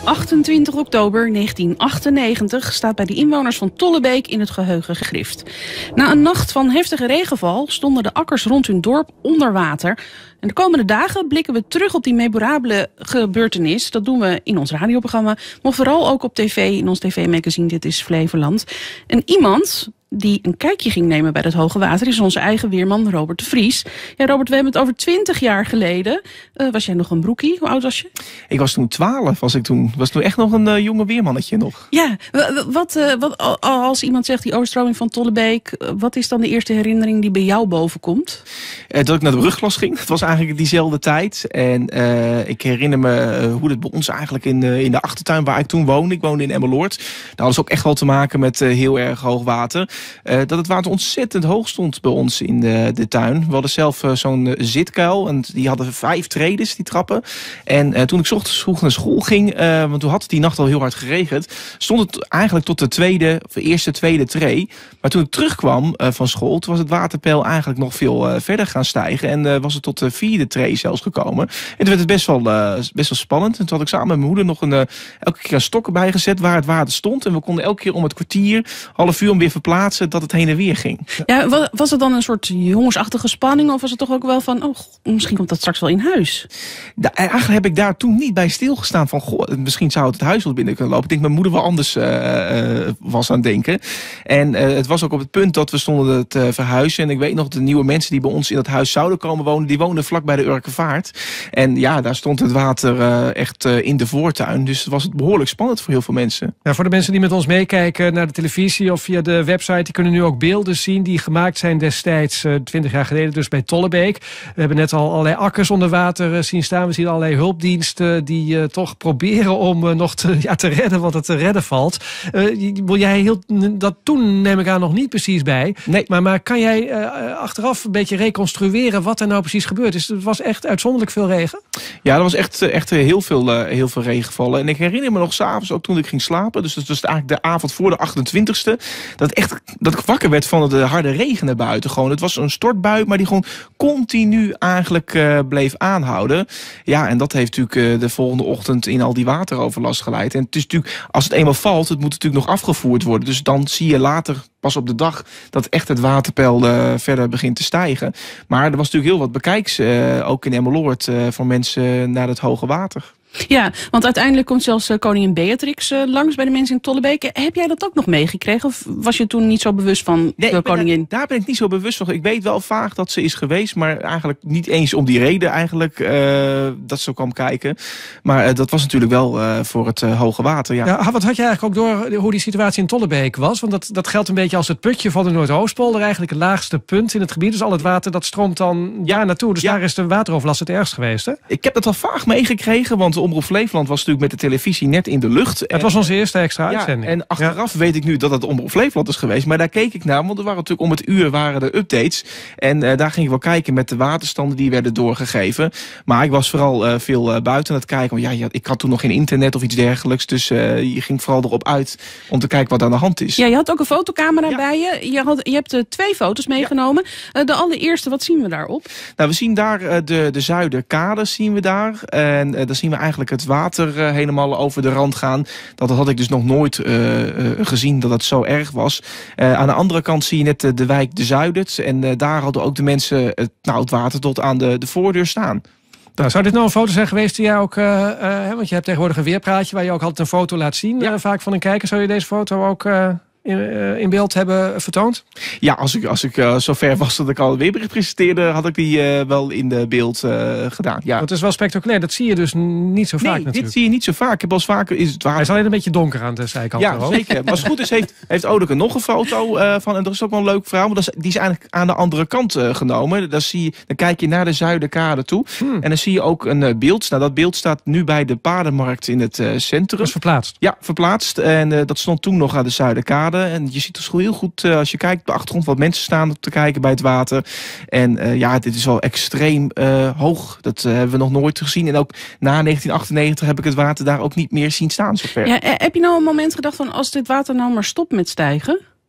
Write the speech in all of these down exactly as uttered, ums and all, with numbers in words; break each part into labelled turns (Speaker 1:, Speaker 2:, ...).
Speaker 1: achtentwintig oktober negentien achtennegentig staat bij de inwoners van Tollebeek in het geheugen gegrift. Na een nacht van heftige regenval stonden de akkers rond hun dorp onder water. En de komende dagen blikken we terug op die memorabele gebeurtenis. Dat doen we in ons radioprogramma, maar vooral ook op tv, in ons tv-magazine Dit is Flevoland. En iemand die een kijkje ging nemen bij het hoge water is onze eigen weerman Robert de Vries. Ja, Robert, we hebben het over twintig jaar geleden. Uh, was jij nog een broekie? Hoe oud was je?
Speaker 2: Ik was toen twaalf, was ik toen. Was toen echt nog een uh, jonge weermannetje nog.
Speaker 1: Ja, wat, uh, wat als iemand zegt die overstroming van Tollebeek, uh, wat is dan de eerste herinnering die bij jou bovenkomt?
Speaker 2: Uh, dat ik naar de brugklas ging. Het was eigenlijk diezelfde tijd. En uh, ik herinner me uh, hoe het bij ons eigenlijk in, uh, in de achtertuin waar ik toen woonde. Ik woonde in Emmeloord. Daar hadden ze ook echt wel te maken met uh, heel erg hoog water. Uh, dat het water ontzettend hoog stond bij ons in de, de tuin. We hadden zelf uh, zo'n uh, zitkuil. En die hadden vijf tredes, die trappen. En uh, toen ik 's ochtends vroeg naar school ging, uh, want toen had het die nacht al heel hard geregend, stond het eigenlijk tot de tweede, of de eerste, tweede tree. Maar toen ik terugkwam uh, van school, toen was het waterpeil eigenlijk nog veel uh, verder gaan stijgen. En uh, was het tot de vierde tree zelfs gekomen. En toen werd het best wel, uh, best wel spannend. En toen had ik samen met mijn moeder nog een, uh, elke keer een stok erbij gezet waar het water stond. En we konden elke keer om het kwartier, half uur om weer verplaatsen, dat het heen en weer ging.
Speaker 1: Ja, was het dan een soort jongensachtige spanning? Of was het toch ook wel van, oh, misschien komt dat straks wel in huis?
Speaker 2: Da, eigenlijk heb ik daar toen niet bij stilgestaan van, goh, misschien zou het het huis wel binnen kunnen lopen. Ik denk dat mijn moeder wel anders uh, uh, was aan het denken. En uh, het was ook op het punt dat we stonden te verhuizen. En ik weet nog, de nieuwe mensen die bij ons in dat huis zouden komen wonen, die woonden vlak bij de Urkenvaart. En ja, daar stond het water uh, echt uh, in de voortuin. Dus was het behoorlijk spannend voor heel veel mensen.
Speaker 3: Ja, voor de mensen die met ons meekijken naar de televisie of via de website, die kunnen nu ook beelden zien die gemaakt zijn destijds uh, twintig jaar geleden, dus bij Tollebeek. We hebben net al allerlei akkers onder water uh, zien staan. We zien allerlei hulpdiensten die uh, toch proberen om uh, nog te, ja, te redden wat er te redden valt. Uh, jij hield dat toen, neem ik aan, nog niet precies bij.
Speaker 2: Nee.
Speaker 3: Maar, maar kan jij uh, achteraf een beetje reconstrueren wat er nou precies gebeurd is? Het was echt uitzonderlijk veel regen?
Speaker 2: Ja, er was echt, echt heel, veel, uh, heel veel regen gevallen. En ik herinner me nog 's avonds, ook toen ik ging slapen, dus dat was eigenlijk de avond voor de achtentwintigste, dat, echt, dat ik wakker werd van het uh, harde regen naar buiten. Gewoon. Het was een stortbui, maar die gewoon continu eigenlijk uh, bleef aanhouden. Ja, en dat heeft natuurlijk uh, de volgende ochtend in al die wateroverlast geleid. En het is natuurlijk, als het eenmaal valt, het moet natuurlijk nog afgevoerd worden. Dus dan zie je later, pas op de dag, dat echt het waterpeil uh, verder begint te stijgen. Maar er was natuurlijk heel wat bekijks, uh, ook in Emmeloord, uh, voor mensen naar het hoge water.
Speaker 1: Ja, want uiteindelijk komt zelfs uh, koningin Beatrix uh, langs bij de mensen in Tollebeek. Heb jij dat ook nog meegekregen? Of was je toen niet zo bewust van
Speaker 2: nee,
Speaker 1: de koningin?
Speaker 2: Daar, daar ben ik niet zo bewust van. Ik weet wel vaag dat ze is geweest, maar eigenlijk niet eens om die reden eigenlijk uh, dat ze kwam kijken. Maar uh, dat was natuurlijk wel uh, voor het uh, hoge water, ja.
Speaker 3: Ja, wat had je eigenlijk ook door hoe die situatie in Tollebeek was? Want dat, dat geldt een beetje als het putje van de Noordoostpolder. Eigenlijk het laagste punt in het gebied. Dus al het water dat stroomt dan ja naartoe. Dus ja, daar is de wateroverlast het ergst geweest, hè?
Speaker 2: Ik heb dat wel vaag meegekregen, want Omroep Flevoland was natuurlijk met de televisie net in de lucht.
Speaker 3: Het was onze eerste extra uitzending.
Speaker 2: Ja, en achteraf ja. weet ik nu dat het Omroep Flevoland is geweest. Maar daar keek ik naar, want er waren natuurlijk om het uur waren er updates. En uh, daar ging ik wel kijken met de waterstanden die werden doorgegeven. Maar ik was vooral uh, veel uh, buiten aan het kijken. Want ja, ja, ik had toen nog geen internet of iets dergelijks. Dus uh, je ging vooral erop uit om te kijken wat aan de hand is.
Speaker 1: Ja, je had ook een fotocamera ja. bij je. Je, had, je hebt uh, twee foto's meegenomen. Ja. Uh, de allereerste, wat zien we daarop?
Speaker 2: Nou, we zien daar uh, de, de Zuiderkade zien we daar. En uh, dan zien we eigenlijk het water uh, helemaal over de rand gaan. Dat had ik dus nog nooit uh, uh, gezien dat het zo erg was. Uh, aan de andere kant zie je net uh, de wijk De Zuidert. En uh, daar hadden ook de mensen uh, nou, het water tot aan de, de voordeur staan.
Speaker 3: Nou, zou dit nou een foto zijn geweest die jij ook, uh, uh, want je hebt tegenwoordig een weerpraatje waar je ook altijd een foto laat zien. Ja. Uh, vaak van een kijker. Zou je deze foto ook Uh... In, uh, in beeld hebben vertoond?
Speaker 2: Ja, als ik, als ik uh, zo ver was dat ik al een weerbericht presenteerde, had ik die uh, wel in de beeld uh, gedaan. Ja.
Speaker 3: Dat is wel spectaculair. Dat zie je dus niet zo
Speaker 2: nee,
Speaker 3: vaak natuurlijk.
Speaker 2: Dit zie je niet zo vaak. Ik heb als vaker is het waar.
Speaker 3: Hij is alleen een beetje donker aan de zijkant.
Speaker 2: Ja, zeker. Maar als het goed is, heeft, heeft Odeke nog een foto uh, van. En dat is ook wel een leuk verhaal. Maar dat is, die is eigenlijk aan de andere kant uh, genomen. Dan, zie je, dan kijk je naar de Zuiderkade toe. Hmm. En dan zie je ook een uh, beeld. Nou, dat beeld staat nu bij de paardenmarkt in het uh, centrum.
Speaker 3: Dat is verplaatst?
Speaker 2: Ja, verplaatst. En uh, dat stond toen nog aan de Zuiderkade. En je ziet dus heel goed, uh, als je kijkt op de achtergrond, wat mensen staan te kijken bij het water. En uh, ja, dit is wel extreem uh, hoog. Dat uh, hebben we nog nooit gezien. En ook na negentien achtennegentig heb ik het water daar ook niet meer zien staan zover.
Speaker 1: Ja, heb je nou een moment gedacht van, als dit water nou maar stopt met stijgen?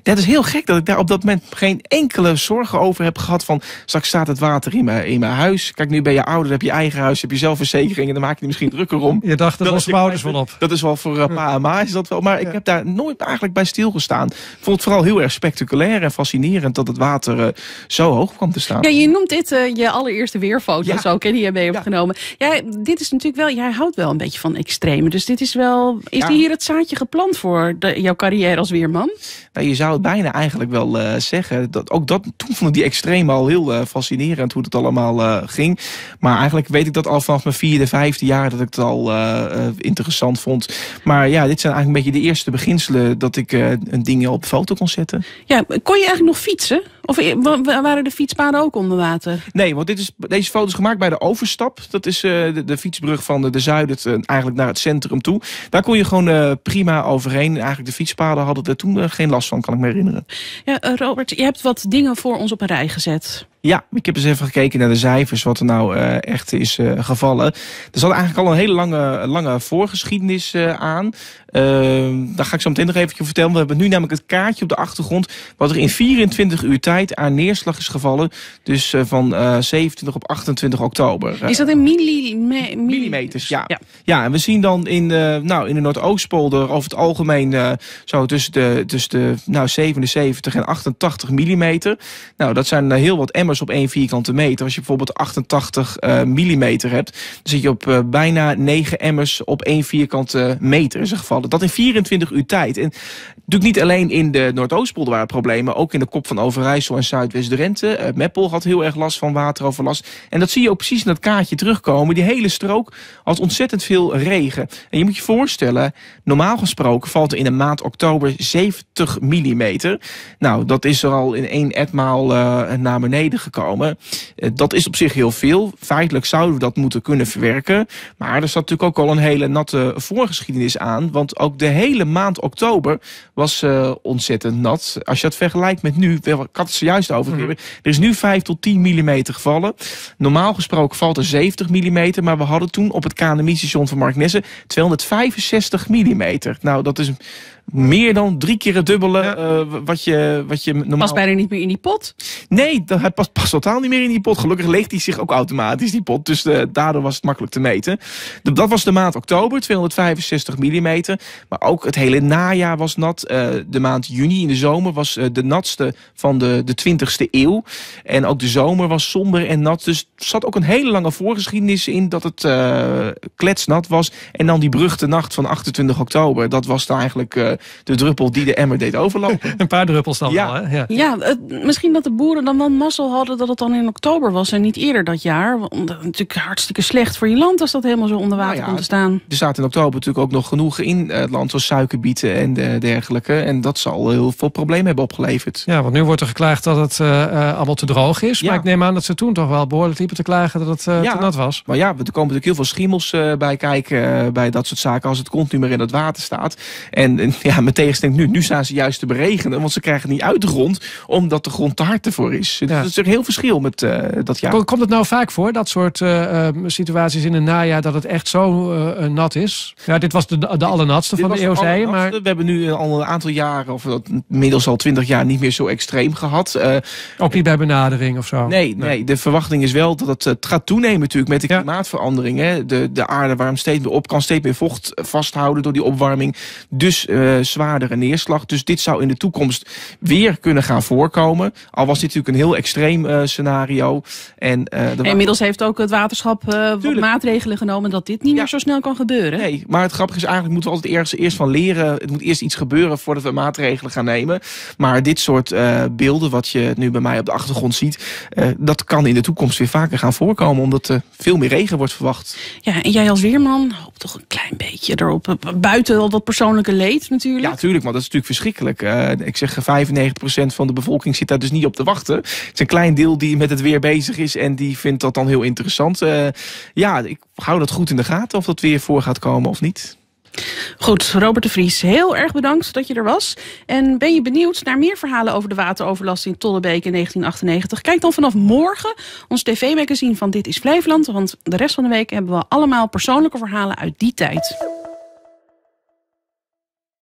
Speaker 2: Dat is heel gek dat ik daar op dat moment geen enkele zorgen over heb gehad van straks staat het water in mijn, in mijn huis. Kijk, nu ben je ouder, heb je eigen huis, heb je zelfverzekering en dan maak je er misschien drukker om.
Speaker 3: Je dacht, dat was mijn ouders wel op.
Speaker 2: Dat is wel voor uh, pa en ma is dat wel. Maar ja. ik heb daar nooit eigenlijk bij stilgestaan. Ik vond het vooral heel erg spectaculair en fascinerend dat het water uh, zo hoog kwam te staan.
Speaker 1: Ja, je noemt dit uh, je allereerste weerfoto's ja. ook, hè, die je mee hebt ja. genomen. Ja, dit is natuurlijk wel, jij houdt wel een beetje van extreme. Dus dit is wel, is ja. hier het zaadje geplant voor de, jouw carrière als weerman?
Speaker 2: Nou, je zou het bijna eigenlijk wel uh, zeggen. Dat, ook dat, toen vond ik die extreme al heel uh, fascinerend hoe het allemaal uh, ging. Maar eigenlijk weet ik dat al vanaf mijn vierde, vijfde jaar dat ik het al uh, uh, interessant vond. Maar ja, dit zijn eigenlijk een beetje de eerste beginselen dat ik uh, een ding op foto kon zetten. Ja,
Speaker 1: kon je eigenlijk nog fietsen? Of waren de fietspaden ook onder water?
Speaker 2: Nee, want dit is, deze foto is gemaakt bij de overstap. Dat is uh, de, de fietsbrug van de, de Zuiden uh, eigenlijk naar het centrum toe. Daar kon je gewoon uh, prima overheen. Eigenlijk de fietspaden hadden er toen uh, geen last van, kan ik me herinneren.
Speaker 1: Ja, uh, Robert, je hebt wat dingen voor ons op een rij gezet.
Speaker 2: Ja, ik heb eens even gekeken naar de cijfers, wat er nou uh, echt is uh, gevallen. Er zat eigenlijk al een hele lange, lange voorgeschiedenis uh, aan. Uh, daar ga ik zo meteen nog even vertellen. We hebben nu namelijk het kaartje op de achtergrond wat er in vierentwintig uur tijd aan neerslag is gevallen. Dus uh, van uh, zevenentwintig op achtentwintig oktober.
Speaker 1: Is dat in milli milli
Speaker 2: millimeters? Ja. ja. Ja, en we zien dan in de, nou, in de Noordoostpolder over het algemeen uh, zo tussen de, tussen de nou, zevenenzeventig en achtentachtig millimeter. Nou, dat zijn uh, heel wat emmers op één vierkante meter. Als je bijvoorbeeld achtentachtig uh, millimeter hebt, dan zit je op uh, bijna negen emmers op één vierkante meter is er gevallen. Dat in vierentwintig uur tijd. En natuurlijk niet alleen in de Noordoostpolder waren problemen, ook in de Kop van Overijssel en Zuidwest-Drenthe. Uh, Meppel had heel erg last van wateroverlast. En dat zie je ook precies in dat kaartje terugkomen. Die hele strook had ontzettend veel regen. En je moet je voorstellen, normaal gesproken valt er in de maand oktober zeventig millimeter. Nou, dat is er al in één etmaal uh, naar beneden gekomen. Uh, dat is op zich heel veel. Feitelijk zouden we dat moeten kunnen verwerken. Maar er zat natuurlijk ook al een hele natte voorgeschiedenis aan. Want ook de hele maand oktober was uh, ontzettend nat. Als je dat vergelijkt met nu, ik had het zojuist over. Mm-hmm. Er is nu vijf tot tien millimeter gevallen. Normaal gesproken valt er zeventig millimeter. Maar we hadden toen op het K N M I-station van Marknesse tweehonderdvijfenzestig millimeter. Nou, dat is meer dan drie keer het dubbele ja. uh, wat, je, wat je normaal...
Speaker 1: Past bijna niet meer in die pot?
Speaker 2: Nee, dat, hij past, past totaal niet meer in die pot. Gelukkig leegt hij zich ook automatisch, die pot. Dus uh, daardoor was het makkelijk te meten. De, dat was de maand oktober, tweehonderdvijfenzestig millimeter. Maar ook het hele najaar was nat. Uh, de maand juni in de zomer was uh, de natste van de, de twintigste eeuw. En ook de zomer was somber en nat. Dus er zat ook een hele lange voorgeschiedenis in dat het uh, kletsnat was. En dan die beruchte nacht van achtentwintig oktober. Dat was dan eigenlijk... Uh, de druppel die de emmer deed overlopen.
Speaker 3: Een paar druppels dan
Speaker 2: ja.
Speaker 3: wel, hè? Ja,
Speaker 1: ja het, misschien dat de boeren dan wel mazzel hadden dat het dan in oktober was en niet eerder dat jaar. Want dat is natuurlijk hartstikke slecht voor je land als dat helemaal zo onder water nou ja, komt te staan.
Speaker 2: Er staat in oktober natuurlijk ook nog genoeg in het land, zoals suikerbieten en de, dergelijke. En dat zal heel veel problemen hebben opgeleverd.
Speaker 3: Ja, want nu wordt er geklaagd dat het uh, uh, allemaal te droog is. Ja. Maar ik neem aan dat ze toen toch wel behoorlijk liepen te klagen dat het uh, ja, te nat was.
Speaker 2: Maar ja, er komen natuurlijk heel veel schimmels uh, bij kijken uh, bij dat soort zaken als het continu maar in het water staat. En ja, met tegenstelling nu. Nu staan ze juist te beregenen, want ze krijgen het niet uit de grond, omdat de grond te hard ervoor is. Ja. Dat is natuurlijk heel verschil met uh, dat jaar.
Speaker 3: Komt het nou vaak voor, dat soort uh, situaties in het najaar, dat het echt zo uh, nat is? Ja, dit was de, de allernatste van de eeuw, zei je, maar...
Speaker 2: We hebben nu al een aantal jaren, of inmiddels al twintig jaar, niet meer zo extreem gehad. Uh,
Speaker 3: Ook niet bij benadering of zo?
Speaker 2: Nee, nee, de verwachting is wel dat het, het gaat toenemen natuurlijk met de ja. klimaatverandering. Hè. De, de aarde warmt steeds meer op, kan steeds meer vocht vasthouden door die opwarming. Dus uh, zwaardere neerslag. Dus dit zou in de toekomst weer kunnen gaan voorkomen. Al was dit natuurlijk een heel extreem uh, scenario. En, uh,
Speaker 1: en inmiddels heeft ook het waterschap uh, wat maatregelen genomen dat dit niet ja. meer zo snel kan gebeuren.
Speaker 2: Nee, maar het grappige is eigenlijk moeten we altijd eerst, eerst van leren. Het moet eerst iets gebeuren voordat we maatregelen gaan nemen. Maar dit soort uh, beelden, wat je nu bij mij op de achtergrond ziet, uh, dat kan in de toekomst weer vaker gaan voorkomen, omdat er veel meer regen wordt verwacht.
Speaker 1: Ja, en jij als weerman hoopt toch een klein beetje erop. Buiten al wat persoonlijke leed natuurlijk.
Speaker 2: Ja, natuurlijk, maar dat is natuurlijk verschrikkelijk. Uh, ik zeg vijfennegentig procent van de bevolking zit daar dus niet op te wachten. Het is een klein deel die met het weer bezig is en die vindt dat dan heel interessant. Uh, ja, ik hou dat goed in de gaten of dat weer voor gaat komen of niet.
Speaker 1: Goed, Robert de Vries, heel erg bedankt dat je er was. En ben je benieuwd naar meer verhalen over de wateroverlast in Tollebeek in negentien achtennegentig? Kijk dan vanaf morgen ons tv-magazine van Dit is Flevoland. Want de rest van de week hebben we allemaal persoonlijke verhalen uit die tijd.